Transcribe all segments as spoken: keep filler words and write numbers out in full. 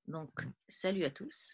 Donc, salut à tous.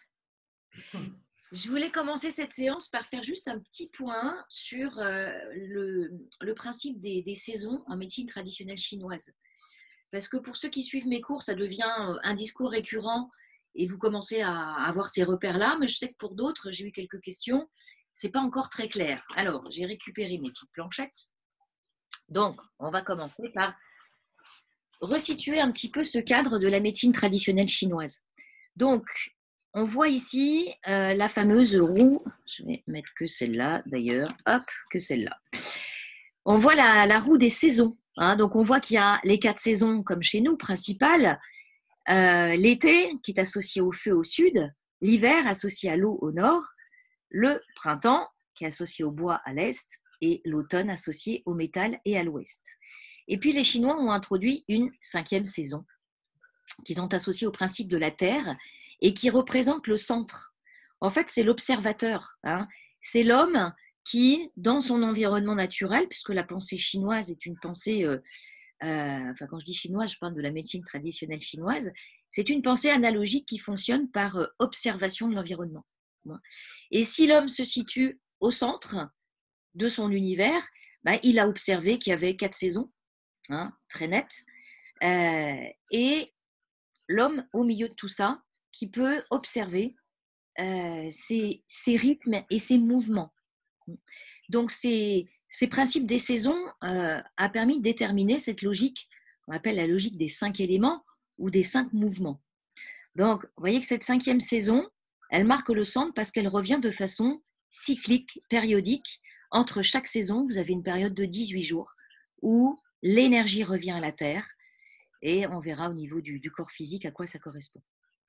Je voulais commencer cette séance par faire juste un petit point sur euh, le, le principe des, des saisons en médecine traditionnelle chinoise. Parce que pour ceux qui suivent mes cours, ça devient un discours récurrent et vous commencez à avoir ces repères-là. Mais je sais que pour d'autres, j'ai eu quelques questions, c'est pas encore très clair. Alors, j'ai récupéré mes petites planchettes. Donc, on va commencer par resituer un petit peu ce cadre de la médecine traditionnelle chinoise. Donc, on voit ici euh, la fameuse roue. Je vais mettre que celle-là, d'ailleurs. Hop, que celle-là. On voit la, la roue des saisons. Hein, donc, on voit qu'il y a les quatre saisons, comme chez nous, principales. Euh, l'été, qui est associé au feu au sud. L'hiver, associé à l'eau au nord. Le printemps, qui est associé au bois à l'est. Et l'automne, associé au métal et à l'ouest. Et puis, les Chinois ont introduit une cinquième saison, qu'ils ont associée au principe de la Terre et qui représente le centre. En fait, c'est l'observateur. Hein. C'est l'homme qui, dans son environnement naturel, puisque la pensée chinoise est une pensée, euh, euh, enfin quand je dis chinoise, je parle de la médecine traditionnelle chinoise, c'est une pensée analogique qui fonctionne par euh, observation de l'environnement. Et si l'homme se situe au centre de son univers, bah, il a observé qu'il y avait quatre saisons, hein, très nettes, euh, et l'homme au milieu de tout ça, qui peut observer euh, ses, ses rythmes et ses mouvements. Donc, ces, ces principes des saisons euh, a permis de déterminer cette logique, qu'on appelle la logique des cinq éléments ou des cinq mouvements. Donc, vous voyez que cette cinquième saison, elle marque le centre parce qu'elle revient de façon cyclique, périodique. Entre chaque saison, vous avez une période de dix-huit jours où l'énergie revient à la Terre et on verra au niveau du, du corps physique à quoi ça correspond.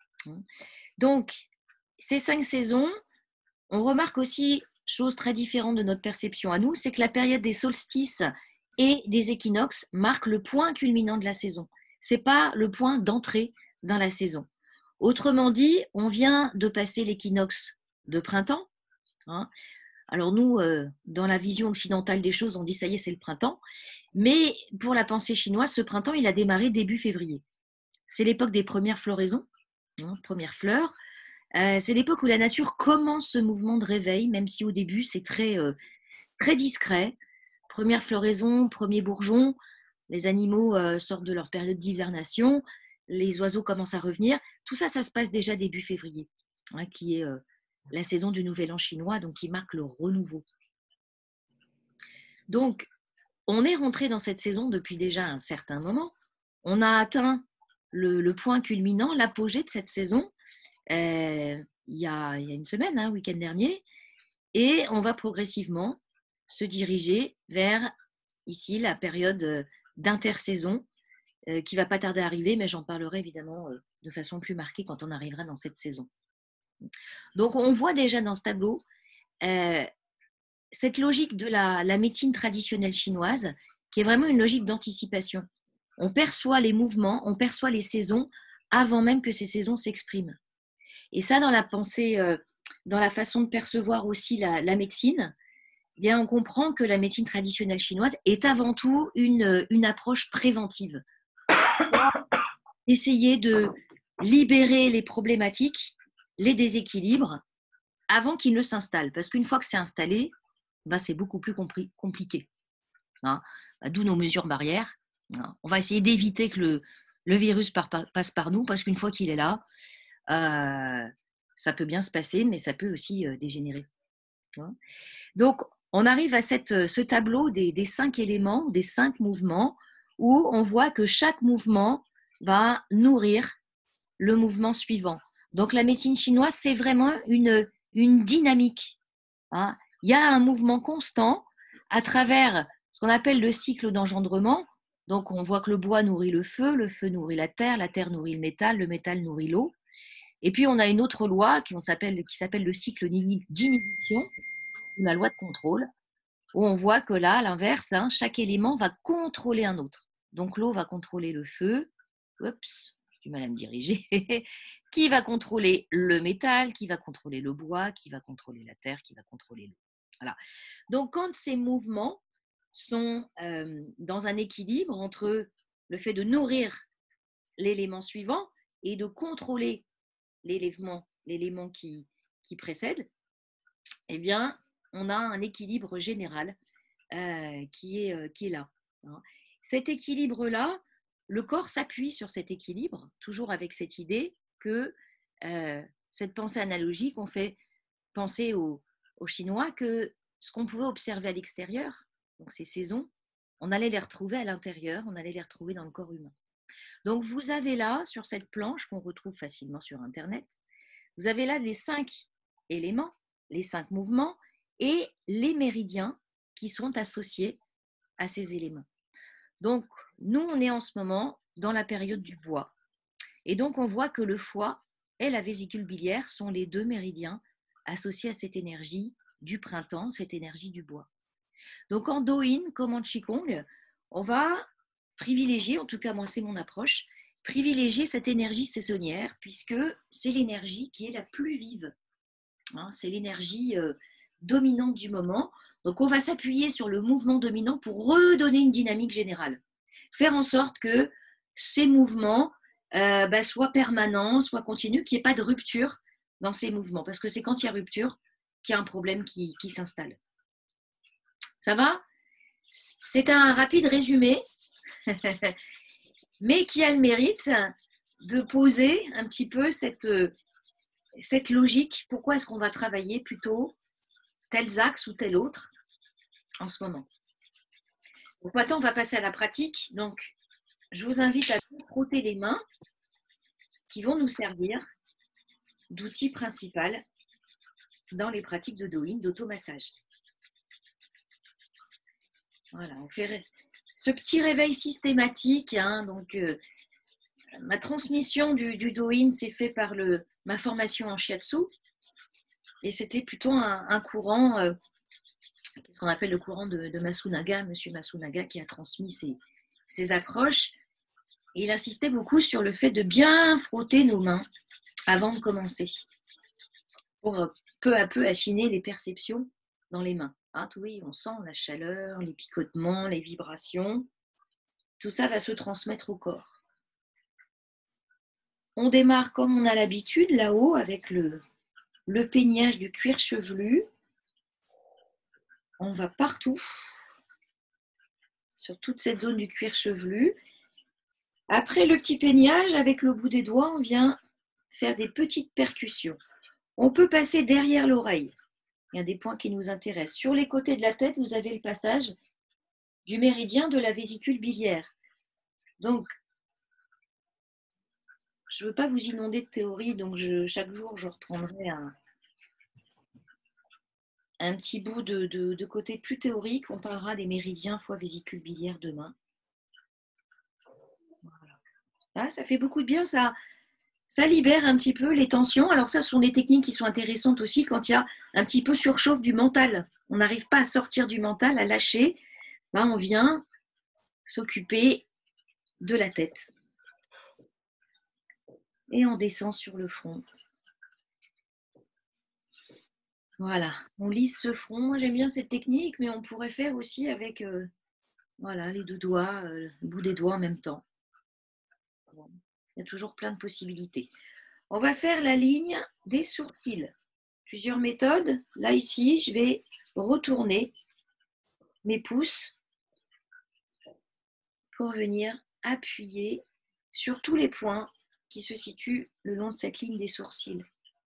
Donc, ces cinq saisons, on remarque aussi, chose très différente de notre perception à nous, c'est que la période des solstices et des équinoxes marque le point culminant de la saison. Ce n'est pas le point d'entrée dans la saison. Autrement dit, on vient de passer l'équinoxe de printemps. Hein. Alors nous, euh, dans la vision occidentale des choses, on dit ça y est, c'est le printemps. Mais pour la pensée chinoise, ce printemps, il a démarré début février. C'est l'époque des premières floraisons, hein, premières fleurs. Euh, c'est l'époque où la nature commence ce mouvement de réveil, même si au début c'est très, euh, très discret. Première floraison, premier bourgeon, les animaux euh, sortent de leur période d'hivernation, les oiseaux commencent à revenir. Tout ça, ça se passe déjà début février, hein, qui est euh, la saison du Nouvel An chinois, donc qui marque le renouveau. Donc, on est rentré dans cette saison depuis déjà un certain moment. On a atteint le, le point culminant, l'apogée de cette saison. Euh, il, y a, il y a une semaine, hein, week-end dernier, et on va progressivement se diriger vers ici la période d'intersaison euh, qui ne va pas tarder à arriver, mais j'en parlerai évidemment euh, de façon plus marquée quand on arrivera dans cette saison. Donc on voit déjà dans ce tableau euh, cette logique de la, la médecine traditionnelle chinoise qui est vraiment une logique d'anticipation. On perçoit les mouvements, on perçoit les saisons avant même que ces saisons s'expriment. Et ça, dans la pensée, euh, dans la façon de percevoir aussi la, la médecine, eh bien, on comprend que la médecine traditionnelle chinoise est avant tout une, une approche préventive. Essayer de libérer les problématiques, les déséquilibres, avant qu'ils ne s'installent. Parce qu'une fois que c'est installé, ben, c'est beaucoup plus compli- compliqué. Hein, d'où nos mesures barrières. Hein. On va essayer d'éviter que le, le virus par, passe par nous, parce qu'une fois qu'il est là, euh, ça peut bien se passer, mais ça peut aussi euh, dégénérer. Donc, on arrive à cette, ce tableau des, des cinq éléments, des cinq mouvements, où on voit que chaque mouvement va nourrir le mouvement suivant. Donc, la médecine chinoise, c'est vraiment une, une dynamique. Hein. Il y a un mouvement constant à travers ce qu'on appelle le cycle d'engendrement. Donc, on voit que le bois nourrit le feu, le feu nourrit la terre, la terre nourrit le métal, le métal nourrit l'eau. Et puis, on a une autre loi qui, s'appelle, qui s'appelle le cycle d'inhibition, la loi de contrôle, où on voit que là, à l'inverse, hein, chaque élément va contrôler un autre. Donc, l'eau va contrôler le feu. Oups, j'ai du mal à me diriger. Qui va contrôler le métal, qui va contrôler le bois, qui va contrôler la terre, qui va contrôler l'eau. Voilà. Donc, quand ces mouvements sont euh, dans un équilibre entre le fait de nourrir l'élément suivant et de contrôler l'élément, l'élément qui, qui précède, eh bien, on a un équilibre général euh, qui, est, euh, qui est là. Hein. Cet équilibre-là, le corps s'appuie sur cet équilibre, toujours avec cette idée que euh, cette pensée analogique, on fait penser aux, aux Chinois que ce qu'on pouvait observer à l'extérieur, donc ces saisons, on allait les retrouver à l'intérieur, on allait les retrouver dans le corps humain. Donc vous avez là, sur cette planche qu'on retrouve facilement sur Internet, vous avez là les cinq éléments, les cinq mouvements et les méridiens qui sont associés à ces éléments. Donc, nous, on est en ce moment dans la période du bois. Et donc, on voit que le foie et la vésicule biliaire sont les deux méridiens associés à cette énergie du printemps, cette énergie du bois. Donc, en Douyin, comme en Qigong, on va privilégier, en tout cas, moi, c'est mon approche, privilégier cette énergie saisonnière, puisque c'est l'énergie qui est la plus vive. Hein, c'est l'énergie euh, dominante du moment. Donc, on va s'appuyer sur le mouvement dominant pour redonner une dynamique générale. Faire en sorte que ces mouvements euh, bah, soient permanents, soient continus, qu'il n'y ait pas de rupture dans ces mouvements. Parce que c'est quand il y a rupture qu'il y a un problème qui, qui s'installe. Ça va? C'est un rapide résumé, mais qui a le mérite de poser un petit peu cette, cette logique. Pourquoi est-ce qu'on va travailler plutôt tels axes ou tel autre en ce moment? Donc maintenant, on va passer à la pratique. Donc, je vous invite à frotter les mains qui vont nous servir d'outil principal dans les pratiques de Douyin, d'automassage. Voilà, on fait ce petit réveil systématique. Hein, donc, euh, ma transmission du, du Douyin s'est fait par le, ma formation en shiatsu. Et c'était plutôt un, un courant, euh, ce qu'on appelle le courant de, de Masunaga, Monsieur Masunaga, qui a transmis ses, ses approches. Et il insistait beaucoup sur le fait de bien frotter nos mains avant de commencer, pour peu à peu affiner les perceptions dans les mains. Hein, oui, on sent la chaleur, les picotements, les vibrations. Tout ça va se transmettre au corps. On démarre comme on a l'habitude, là-haut, avec le, le peignage du cuir chevelu. On va partout, sur toute cette zone du cuir chevelu. Après le petit peignage, avec le bout des doigts, on vient faire des petites percussions. On peut passer derrière l'oreille. Il y a des points qui nous intéressent. Sur les côtés de la tête, vous avez le passage du méridien de la vésicule biliaire. Donc, je ne veux pas vous inonder de théorie, donc je, chaque jour, je reprendrai un, un petit bout de, de, de côté plus théorique. On parlera des méridiens foie vésicule biliaire demain. Voilà. Ah, ça fait beaucoup de bien, ça, ça libère un petit peu les tensions. Alors ça, ce sont des techniques qui sont intéressantes aussi quand il y a un petit peu surchauffe du mental. On n'arrive pas à sortir du mental, à lâcher. Là, on vient s'occuper de la tête. Et on descend sur le front. Voilà, on lisse ce front. Moi, j'aime bien cette technique, mais on pourrait faire aussi avec euh, voilà, les deux doigts, euh, le bout des doigts en même temps. Bon, il y a toujours plein de possibilités. On va faire la ligne des sourcils. Plusieurs méthodes. Là, ici, je vais retourner mes pouces pour venir appuyer sur tous les points qui se situent le long de cette ligne des sourcils.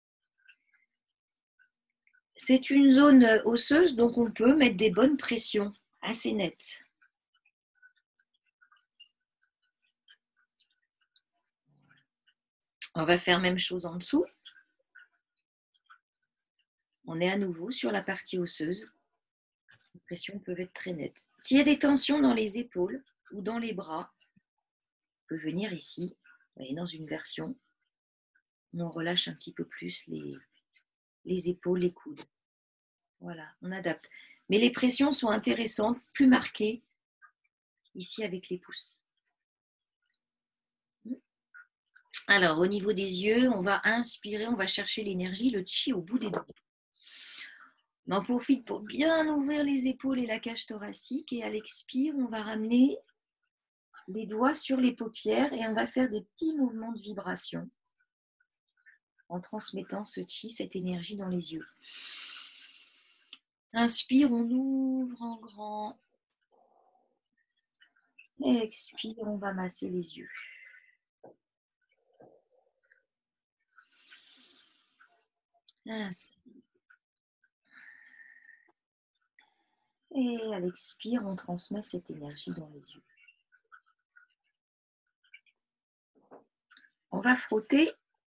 C'est une zone osseuse, donc on peut mettre des bonnes pressions assez nettes. On va faire même chose en dessous. On est à nouveau sur la partie osseuse. Les pressions peuvent être très nettes. S'il y a des tensions dans les épaules ou dans les bras, on peut venir ici, et dans une version où on relâche un petit peu plus les, les épaules, les coudes. Voilà, on adapte. Mais les pressions sont intéressantes, plus marquées, ici avec les pouces. Alors, au niveau des yeux, on va inspirer, on va chercher l'énergie, le chi au bout des doigts. On en profite pour bien ouvrir les épaules et la cage thoracique. Et à l'expire, on va ramener les doigts sur les paupières et on va faire des petits mouvements de vibration en transmettant ce chi, cette énergie dans les yeux. Inspire, on ouvre en grand. Et expire, on va masser les yeux. Ainsi. Et à l'expire, on transmet cette énergie dans les yeux. On va frotter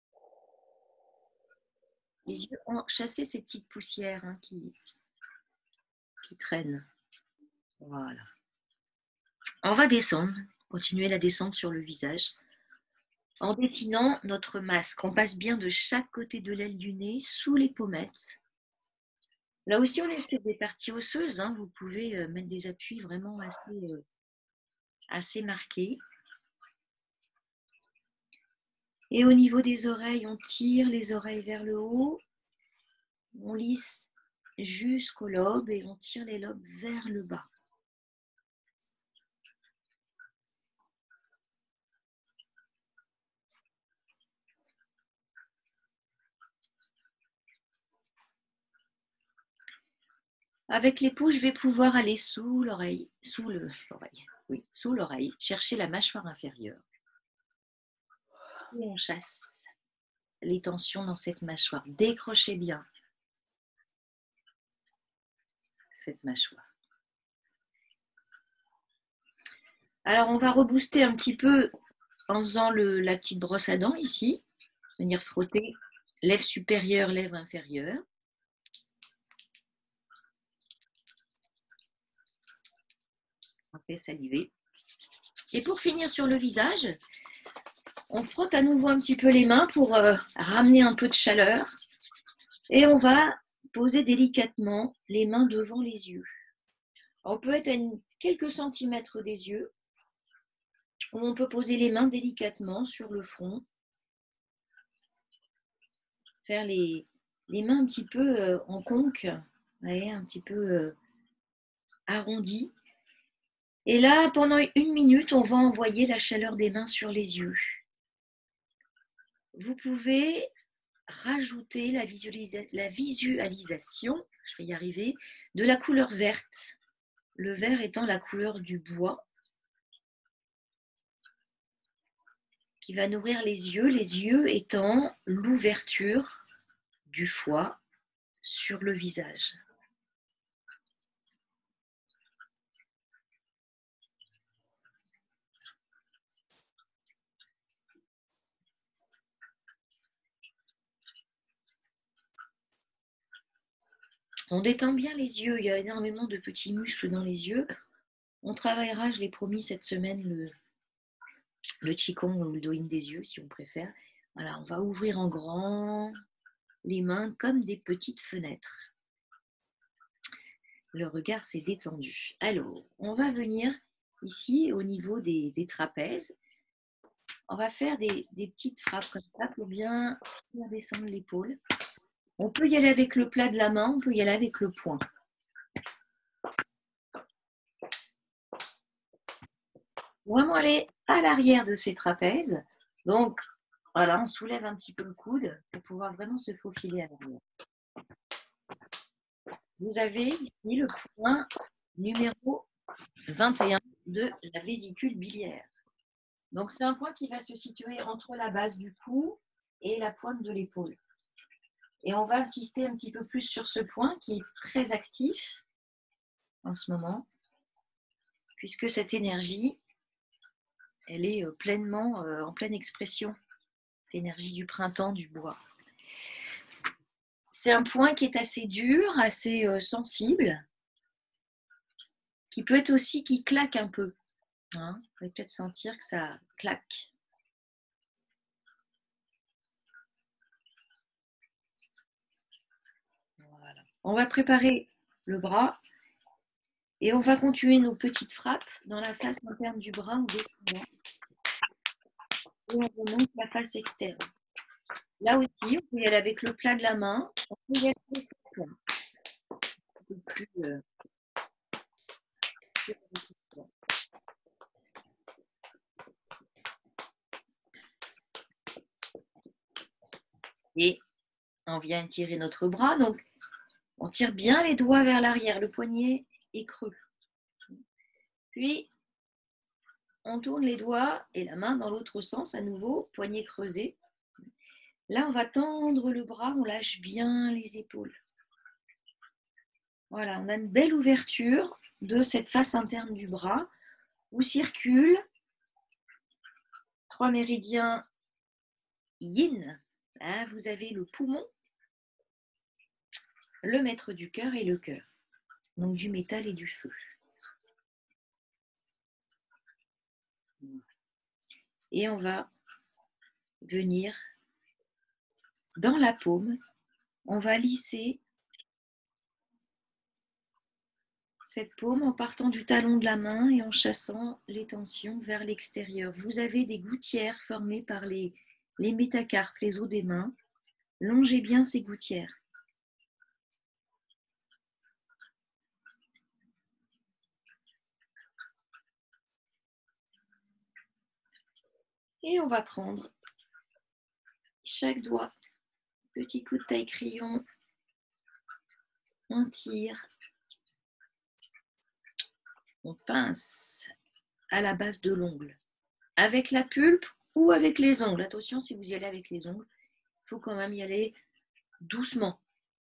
les yeux, chasser ces petites poussières hein, qui, qui traînent. Voilà. On va descendre, continuer la descente sur le visage. En dessinant notre masque, on passe bien de chaque côté de l'aile du nez, sous les pommettes. Là aussi, on essaie des parties osseuses. Hein. Vous pouvez mettre des appuis vraiment assez, euh, assez marqués. Et au niveau des oreilles, on tire les oreilles vers le haut. On lisse jusqu'au lobe et on tire les lobes vers le bas. Avec les pouces, je vais pouvoir aller sous l'oreille, sous le, l'oreille, oui, sous l'oreille, chercher la mâchoire inférieure. Et on chasse les tensions dans cette mâchoire. Décrochez bien cette mâchoire. Alors, on va rebooster un petit peu en faisant le, la petite brosse à dents ici. Venir frotter lèvre supérieure, lèvre inférieure. On fait saliver. Et pour finir sur le visage, on frotte à nouveau un petit peu les mains pour euh, ramener un peu de chaleur. Et on va poser délicatement les mains devant les yeux. On peut être à une, quelques centimètres des yeux, ou on peut poser les mains délicatement sur le front. Faire les, les mains un petit peu euh, en conque, ouais, un petit peu euh, arrondies. Et là, pendant une minute, on va envoyer la chaleur des mains sur les yeux. Vous pouvez rajouter la, visualisa- la visualisation, je vais y arriver, de la couleur verte. Le vert étant la couleur du bois, qui va nourrir les yeux, les yeux étant l'ouverture du foie sur le visage. On détend bien les yeux, il y a énormément de petits muscles dans les yeux. On travaillera, je l'ai promis cette semaine, le, le Qigong ou le Douyin des yeux, si on préfère. Voilà, on va ouvrir en grand les mains comme des petites fenêtres. Le regard s'est détendu. Alors, on va venir ici au niveau des, des trapèzes. On va faire des, des petites frappes comme ça pour bien faire descendre l'épaule. On peut y aller avec le plat de la main, on peut y aller avec le poing. Vraiment aller à l'arrière de ces trapèzes. Donc, voilà, on soulève un petit peu le coude pour pouvoir vraiment se faufiler à l'arrière. Vous avez ici le point numéro vingt et un de la vésicule biliaire. Donc, c'est un point qui va se situer entre la base du cou et la pointe de l'épaule. Et on va insister un petit peu plus sur ce point qui est très actif en ce moment, puisque cette énergie, elle est pleinement en pleine expression, l'énergie du printemps, du bois. C'est un point qui est assez dur, assez sensible, qui peut être aussi qui claque un peu. Hein, vous pouvez peut-être sentir que ça claque. Voilà. On va préparer le bras et on va continuer nos petites frappes dans la face interne du bras en descendant. Et on remonte la face externe. Là aussi, on peut y aller avec le plat de la main. On peut y aller avec le plat. Un peu plus, euh, Et on vient tirer notre bras. Donc, on tire bien les doigts vers l'arrière. Le poignet est creux. Puis, on tourne les doigts et la main dans l'autre sens, à nouveau, poignet creusé. Là, on va tendre le bras, on lâche bien les épaules. Voilà, on a une belle ouverture de cette face interne du bras où circulent trois méridiens yin. Là, vous avez le poumon, le maître du cœur et le cœur. Donc du métal et du feu. Et on va venir dans la paume, on va lisser cette paume en partant du talon de la main et en chassant les tensions vers l'extérieur. Vous avez des gouttières formées par les, les métacarpes, les os des mains. Longez bien ces gouttières. Et on va prendre chaque doigt, petit coup de taille-crayon, on tire, on pince à la base de l'ongle, avec la pulpe ou avec les ongles. Attention, si vous y allez avec les ongles, il faut quand même y aller doucement.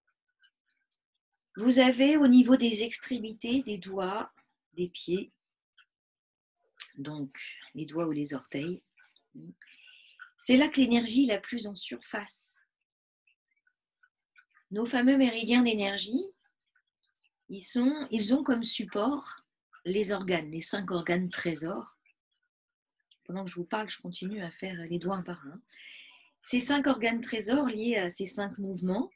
Vous avez au niveau des extrémités, des doigts, des pieds, donc les doigts ou les orteils. C'est là que l'énergie est la plus en surface. Nos fameux méridiens d'énergie, ils, sont, ils ont comme support les organes, les cinq organes trésors. Pendant que je vous parle, je continue à faire les doigts un par un. Ces cinq organes trésors liés à ces cinq mouvements.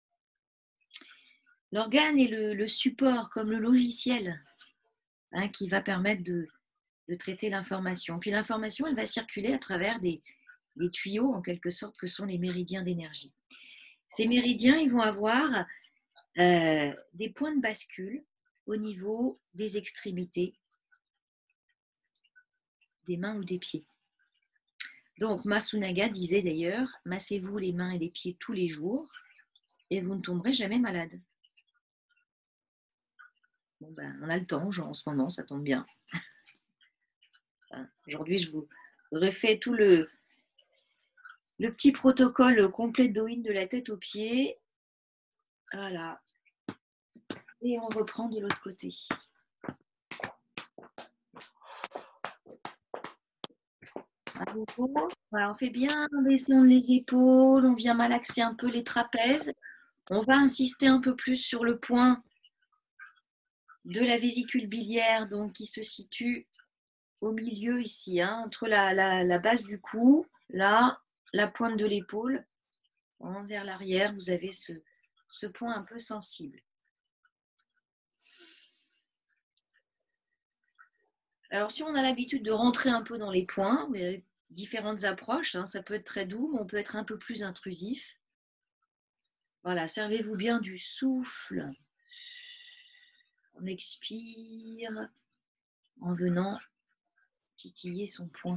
L'organe est le, le support, comme le logiciel, hein, qui va permettre de, de traiter l'information. Puis l'information, elle va circuler à travers des, des tuyaux, en quelque sorte, que sont les méridiens d'énergie. Ces méridiens, ils vont avoir euh, des points de bascule au niveau des extrémités, des mains ou des pieds. Donc, Masunaga disait d'ailleurs, massez-vous les mains et les pieds tous les jours et vous ne tomberez jamais malade. Bon, ben, on a le temps, genre en ce moment, ça tombe bien. Enfin, aujourd'hui, je vous refais tout le, le petit protocole complet de Doin de la tête aux pieds. Voilà. Et on reprend de l'autre côté. À nouveau, voilà, on fait bien descendre les épaules, on vient malaxer un peu les trapèzes. On va insister un peu plus sur le point de la vésicule biliaire, donc qui se situe au milieu ici, hein, entre la, la, la base du cou, là, la pointe de l'épaule, hein, vers l'arrière, vous avez ce, ce point un peu sensible. Alors, si on a l'habitude de rentrer un peu dans les points, il y a différentes approches, hein, ça peut être très doux, mais on peut être un peu plus intrusif. Voilà, servez-vous bien du souffle. On expire en venant titiller son poing.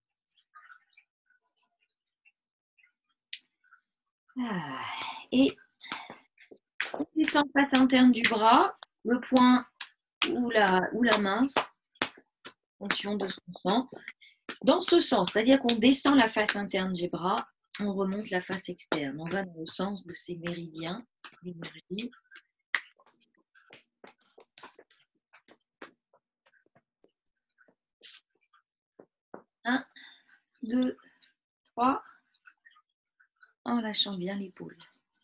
Ah, et on descend face interne du bras, le poing ou la, ou la main, en fonction de son sens. Dans ce sens, c'est-à-dire qu'on descend la face interne du bras, on remonte la face externe. On va dans le sens de ces méridiens d'énergie. Un, deux, trois, en lâchant bien l'épaule.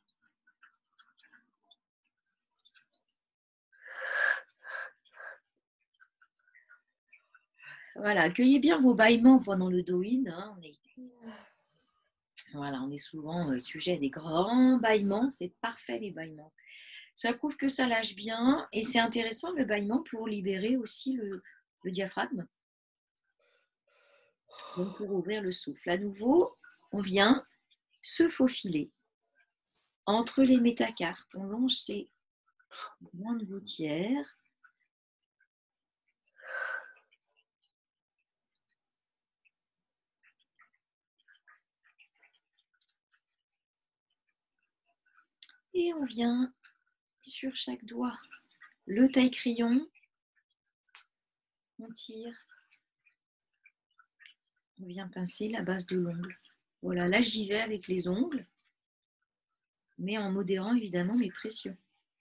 Voilà, accueillez bien vos bâillements pendant le Doin. Hein. On est... Voilà, on est souvent euh, sujet à des grands bâillements. C'est parfait les bâillements. Ça prouve que ça lâche bien et c'est intéressant le bâillement pour libérer aussi le, le diaphragme. Donc pour ouvrir le souffle. À nouveau, on vient se faufiler entre les métacarpes. On longe ces grandes gouttières. Et on vient sur chaque doigt le taille-crayon. On tire. On vient pincer la base de l'ongle. Voilà, là j'y vais avec les ongles, mais en modérant évidemment mes pressions.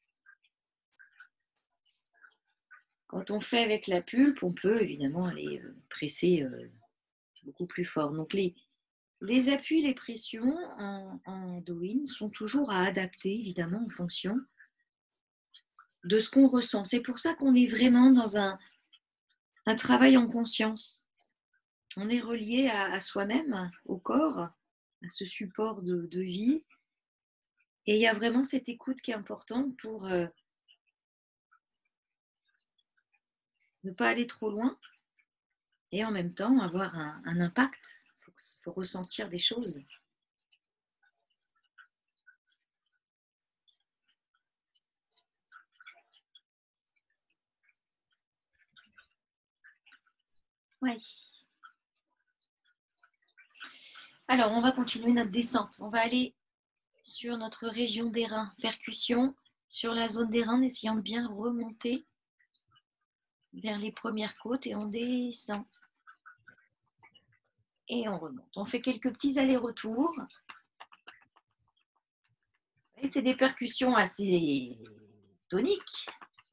Quand on fait avec la pulpe, on peut évidemment aller presser beaucoup plus fort. Donc les, les appuis, les pressions en, en Douyin sont toujours à adapter évidemment en fonction de ce qu'on ressent. C'est pour ça qu'on est vraiment dans un, un travail en conscience. On est relié à, à soi-même, au corps, à ce support de, de vie. Et il y a vraiment cette écoute qui est importante pour euh, ne pas aller trop loin et en même temps avoir un, un impact. Il faut, faut ressentir des choses. Ouais. Alors, on va continuer notre descente. On va aller sur notre région des reins, percussion sur la zone des reins, en essayant de bien remonter vers les premières côtes et on descend. Et on remonte. On fait quelques petits allers-retours. Et c'est des percussions assez toniques.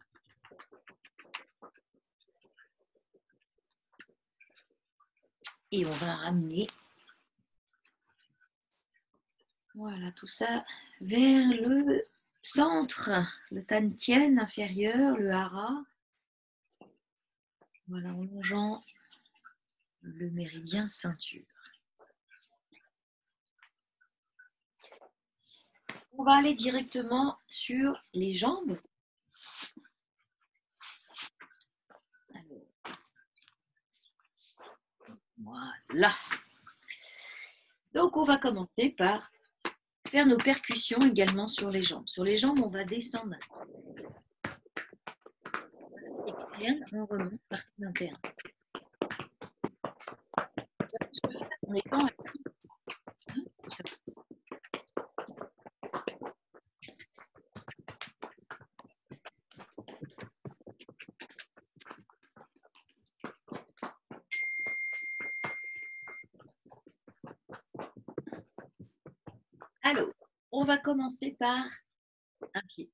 Et on va ramener voilà tout ça vers le centre, le Tantien inférieur, le hara. Voilà, en longeant le méridien ceinture. On va aller directement sur les jambes. Alors, voilà. Donc, on va commencer par faire nos percussions également sur les jambes. Sur les jambes, on va descendre. Externe, on remonte partie interne. En étant alors, on va commencer par un pied.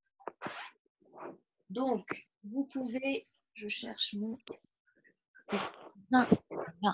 Donc, vous pouvez, je cherche mon... Non, non.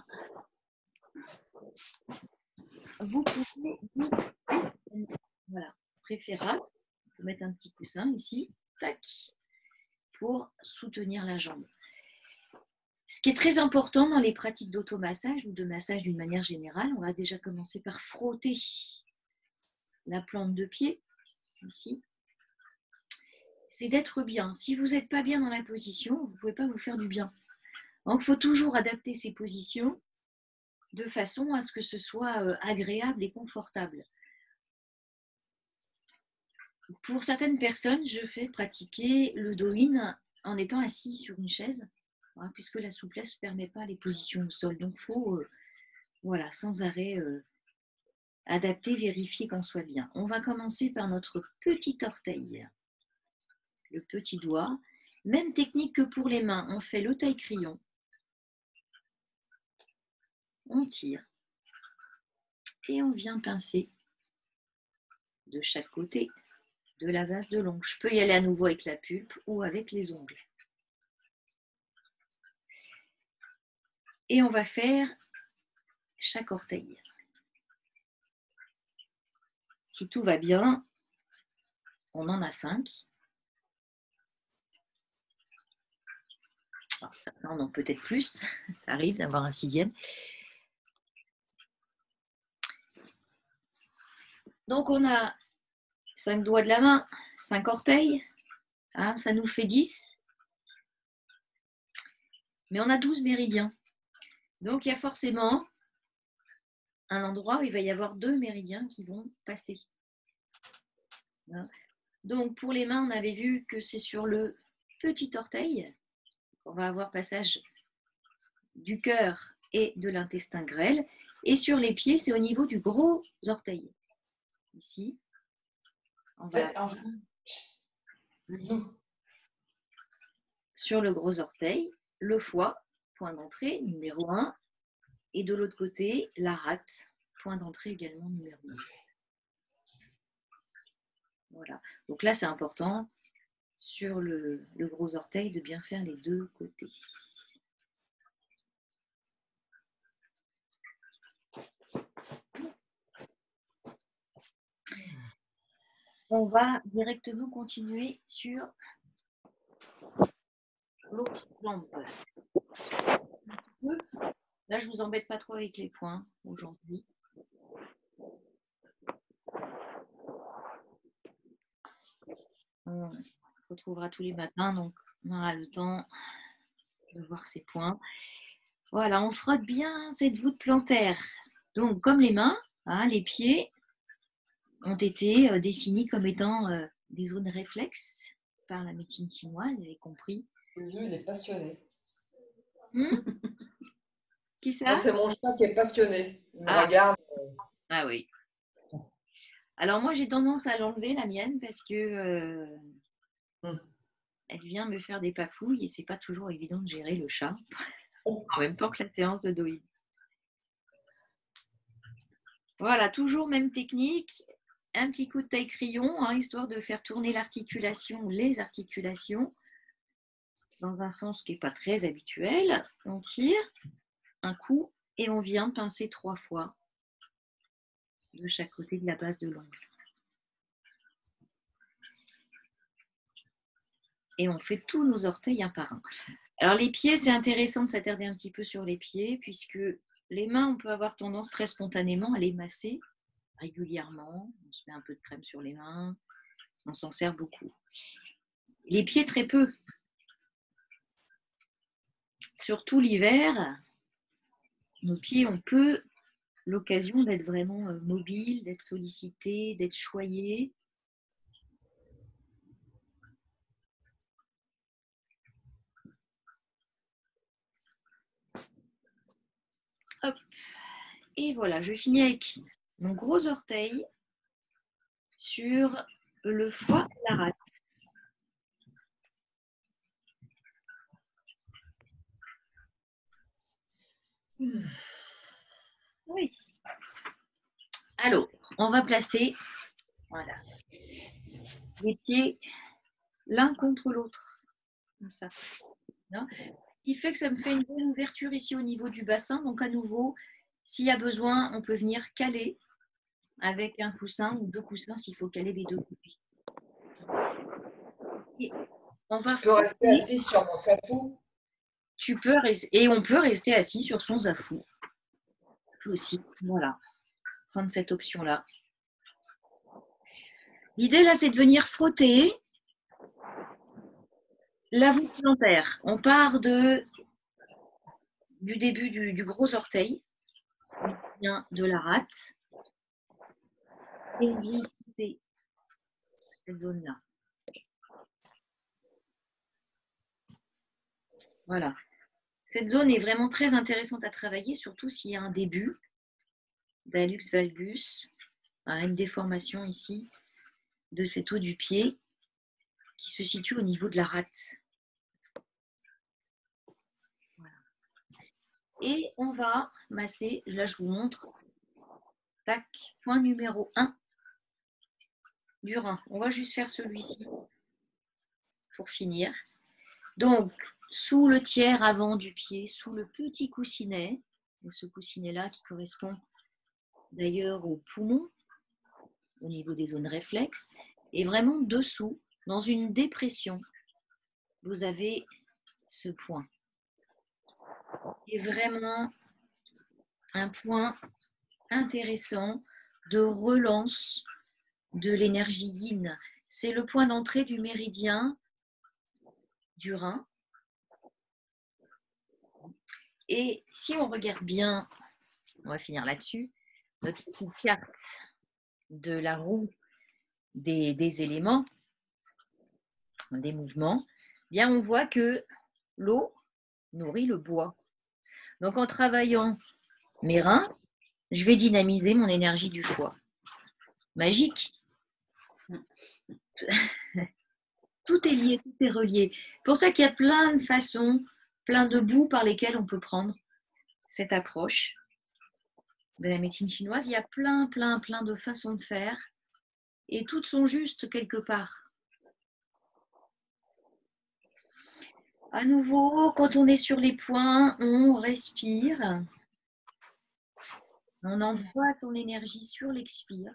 Vous pouvez, voilà, préférable, vous mettre un petit coussin ici, tac, pour soutenir la jambe. Ce qui est très important dans les pratiques d'automassage ou de massage d'une manière générale, on va déjà commencer par frotter la plante de pied, ici, c'est d'être bien. Si vous n'êtes pas bien dans la position, vous ne pouvez pas vous faire du bien. Donc, il faut toujours adapter ces positions de façon à ce que ce soit agréable et confortable. Pour certaines personnes, je fais pratiquer le Douyin en étant assis sur une chaise, hein, puisque la souplesse ne permet pas les positions au sol. Donc, il faut, euh, voilà, sans arrêt, euh, adapter, vérifier qu'on soit bien. On va commencer par notre petit orteil, le petit doigt. Même technique que pour les mains, on fait le taille-crayon. On tire et on vient pincer de chaque côté de la base de l'ongle. Je peux y aller à nouveau avec la pulpe ou avec les ongles. Et on va faire chaque orteil. Si tout va bien, on en a cinq. Alors, certains en ont peut-être plus, ça arrive d'avoir un sixième. Donc on a cinq doigts de la main, cinq orteils, hein, ça nous fait dix. Mais on a douze méridiens. Donc il y a forcément un endroit où il va y avoir deux méridiens qui vont passer. Donc pour les mains, on avait vu que c'est sur le petit orteil. On va avoir passage du cœur et de l'intestin grêle. Et sur les pieds, c'est au niveau du gros orteil. Ici. On va sur le gros orteil, le foie, point d'entrée, numéro un. Et de l'autre côté, la rate, point d'entrée également numéro un. Voilà. Donc là, c'est important sur le, le gros orteil de bien faire les deux côtés. On va directement continuer sur l'autre jambe. Un petit peu. Là, je ne vous embête pas trop avec les points aujourd'hui. On se retrouvera tous les matins, donc on aura le temps de voir ces points. Voilà, on frotte bien cette voûte plantaire. Donc, comme les mains, hein, les pieds ont été euh, définis comme étant euh, des zones réflexes par la médecine chinoise, vous avez compris. Le vieux, il est passionné. Hmm Qui ça? C'est mon chat qui est passionné. Il me ah. regarde. Ah oui. Alors moi, j'ai tendance à l'enlever, la mienne, parce que euh, hmm. elle vient me faire des papouilles et c'est pas toujours évident de gérer le chat en même temps que la séance de doï. Voilà, toujours même technique. Un petit coup de taille-crayon, hein, histoire de faire tourner l'articulation, les articulations, dans un sens qui n'est pas très habituel. On tire un coup et on vient pincer trois fois de chaque côté de la base de l'ongle. Et on fait tous nos orteils un par un. Alors les pieds, c'est intéressant de s'attarder un petit peu sur les pieds, puisque les mains, on peut avoir tendance très spontanément à les masser régulièrement. On se met un peu de crème sur les mains, on s'en sert beaucoup. Les pieds, très peu. Surtout l'hiver, nos pieds ont peu l'occasion d'être vraiment mobiles, d'être sollicités, d'être choyés. Hop. Et voilà, je finis avec mon gros orteil sur le foie et la rate. Oui. Alors, on va placer voilà, les pieds l'un contre l'autre. Comme ça. Ce qui fait que ça me fait une bonne ouverture ici au niveau du bassin. Donc, à nouveau, s'il y a besoin, on peut venir caler avec un coussin ou deux coussins s'il faut caler les deux côtés. Et on va tu peux rester assis sur mon safou. Tu peux et on peut rester assis sur son zafou. Aussi, voilà. Prendre cette option-là. L'idée là, c'est de venir frotter la voûte plantaire. On part de du début du, du gros orteil, on vient de la rate, et on vient frotter cette zone-là. Voilà. Cette zone est vraiment très intéressante à travailler, surtout s'il y a un début d'hallux valgus, une déformation ici de cet os du pied qui se situe au niveau de la rate. Voilà. Et on va masser, là je vous montre, tac, point numéro un du rein. On va juste faire celui-ci pour finir. Donc, sous le tiers avant du pied, sous le petit coussinet, et ce coussinet-là qui correspond d'ailleurs au poumon, au niveau des zones réflexes, et vraiment dessous, dans une dépression, vous avez ce point. Et vraiment un point intéressant de relance de l'énergie yin. C'est le point d'entrée du méridien du rein. Et si on regarde bien, on va finir là-dessus, notre petite carte de la roue des, des éléments, des mouvements, bien on voit que l'eau nourrit le bois. Donc en travaillant mes reins, je vais dynamiser mon énergie du foie. Magique. Tout est lié, tout est relié. C'est pour ça qu'il y a plein de façons, plein de bouts par lesquels on peut prendre cette approche de la médecine chinoise. Il y a plein, plein, plein de façons de faire et toutes sont justes quelque part. À nouveau, quand on est sur les points, on respire. On envoie son énergie sur l'expire.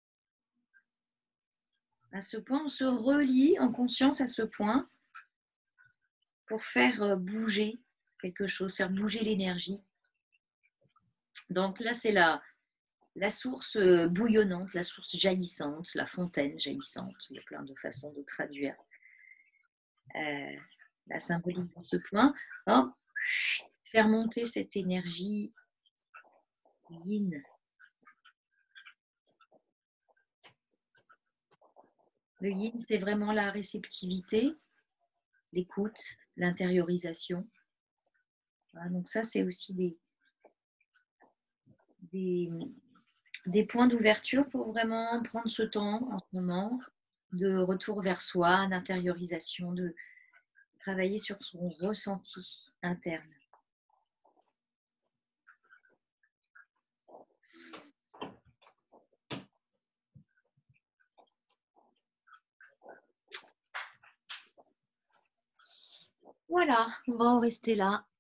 À ce point, on se relie en conscience à ce point pour faire bouger quelque chose, faire bouger l'énergie. Donc là, c'est la, la source bouillonnante, la source jaillissante, la fontaine jaillissante. Il y a plein de façons de traduire euh, la symbolique de ce point. Hop, faire monter cette énergie yin. Le yin, c'est vraiment la réceptivité, l'écoute, l'intériorisation. Voilà, donc ça, c'est aussi des, des, des points d'ouverture pour vraiment prendre ce temps en ce moment de retour vers soi, d'intériorisation, de travailler sur son ressenti interne. Voilà, on va en rester là.